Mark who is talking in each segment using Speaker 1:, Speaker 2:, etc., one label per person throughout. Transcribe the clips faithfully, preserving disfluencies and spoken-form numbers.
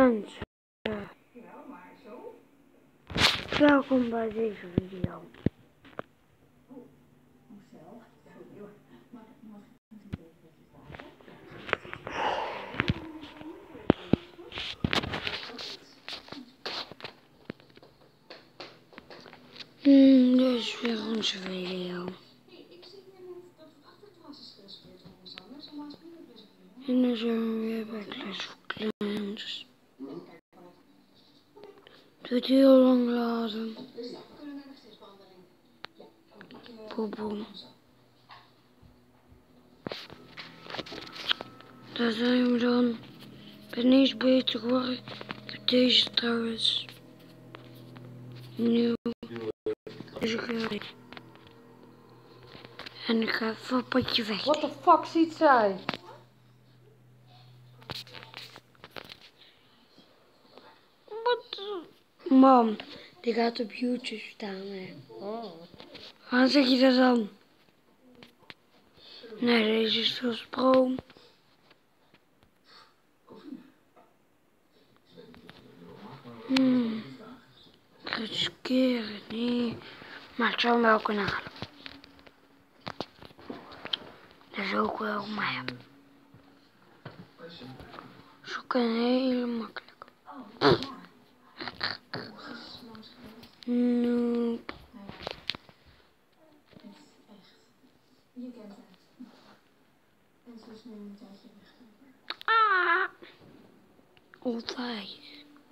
Speaker 1: Mensen, welkom bij deze video. Hmm, dit is weer onze video. En dan zijn we weer bij Clash of Clans. Het wordt heel lang laden. Boeboem. Daar zijn we dan. Ik ben eens beter geworden. Ik heb deze trouwens. Nieuw. Deze ga En ik ga even een potje weg.
Speaker 2: What the fuck ziet zij?
Speaker 1: Wat? Mam, die gaat op YouTube staan. Hè.
Speaker 2: Oh.
Speaker 1: Waarom zeg je dat dan? Nee, deze is veel sproom. Hmm. Ik ga het skeren, nee. Maar ik zou hem wel kunnen halen. Dat is ook wel mij. Dat is ook een hele makkelijke. Nope.
Speaker 3: Je kent het. En ze is nu een tijdje weg.
Speaker 1: Ah. Altijd.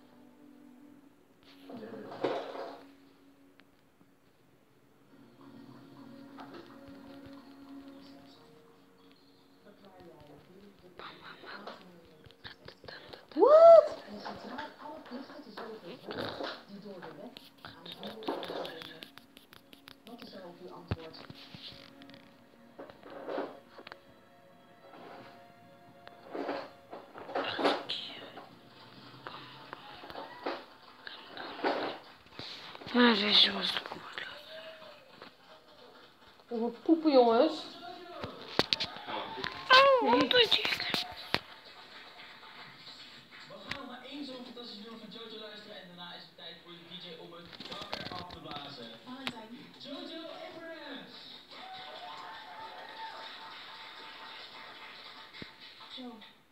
Speaker 2: Wat?
Speaker 3: Wat is er op uw antwoord?
Speaker 1: Maar deze was het ook makkelijk.
Speaker 2: Ik moet poepen, jongens.
Speaker 1: Oh, wat doe je?
Speaker 4: We gaan nog naar één zo'n fantastisch nummer van Jojo luisteren en daarna is het tijd voor de D J om het dak eraf te blazen.
Speaker 3: Valentijn.
Speaker 4: Jojo Abraham!
Speaker 3: Zo.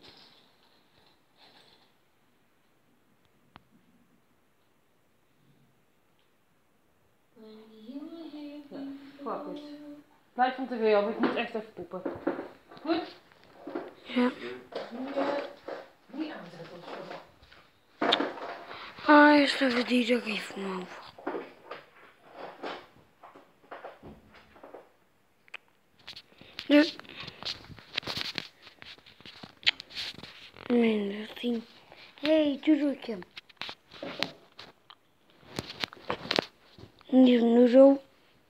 Speaker 2: Ja, fuck it. Blijf van tv af, ik moet echt even poepen. Goed?
Speaker 1: Ja.
Speaker 3: Niet aandrukken of zo.
Speaker 1: Ah, eerst even die er even omhoog. Ja. Minder tien. Hé, hey, doedeltje. Die is nu zo.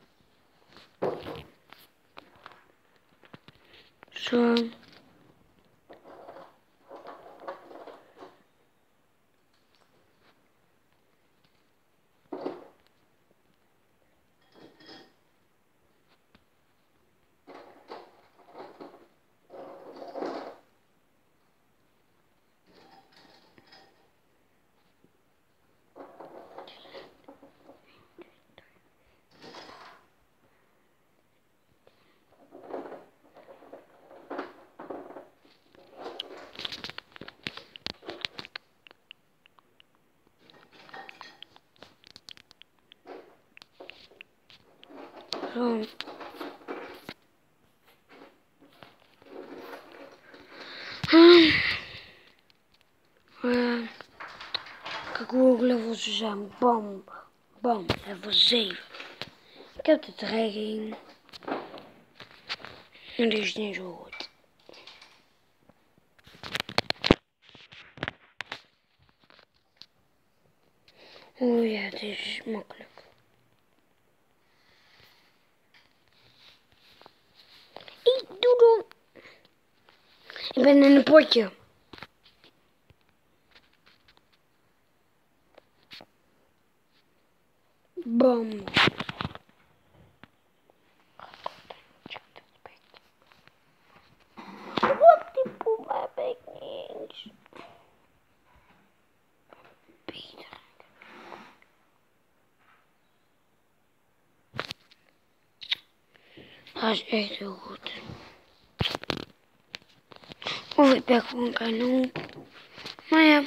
Speaker 1: Zo. Zo. Uh, kijk hoe hoog level ze zijn. Bam, bam, level zeven. Ik heb de dreiging. En die is niet zo goed. Oh ja, dit is makkelijk. Ik doe dan. Ik ben in een potje. Bam. Wat die poep heb ik niet eens. Dat is echt heel goed. Of ik ben gewoon kanon. Maar ja.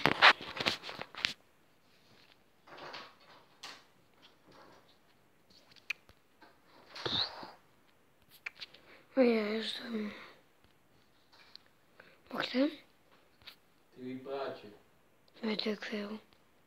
Speaker 1: Oh ja, is dan. Wacht hè.
Speaker 5: Wie praat je?
Speaker 1: Weet ik veel.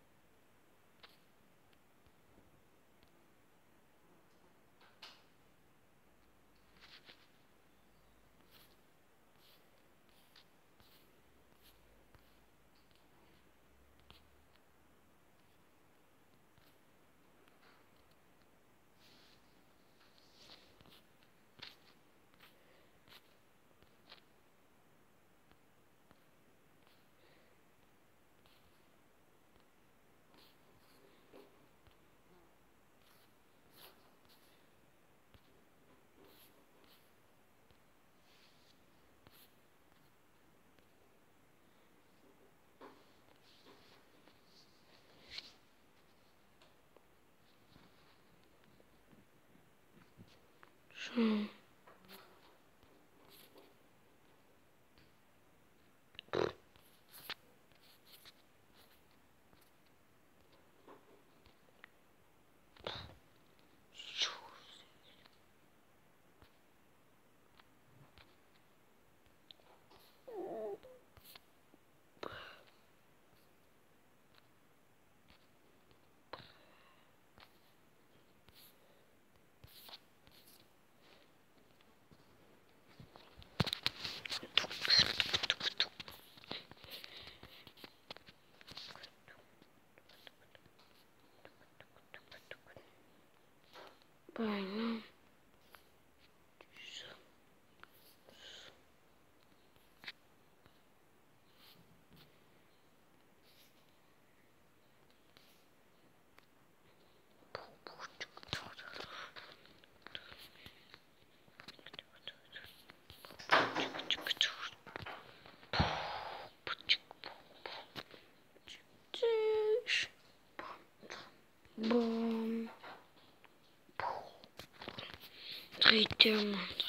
Speaker 1: Zo. Bijna. Boom. Drie diamanten.